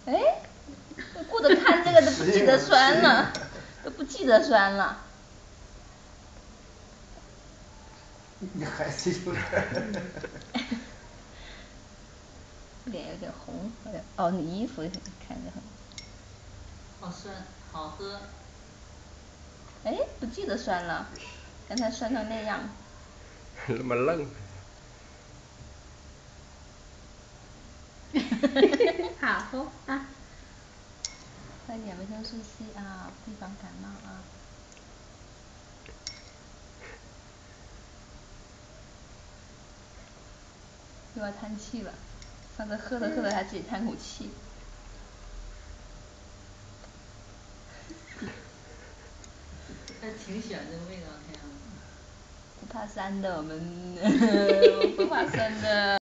哎，顾着看这个都不记得酸了，都不记得酸了。 你孩子有点儿脸有点红，哦，你衣服看着很好酸好喝。 哎，不记得酸了，刚才酸成那样。 มันเริ่ม好啊， 喝点维生素C啊，预防感冒啊。又要叹气了，上次喝着喝着还自己叹口气。 还挺喜欢这个味道看样子。 不怕酸的我们不怕酸的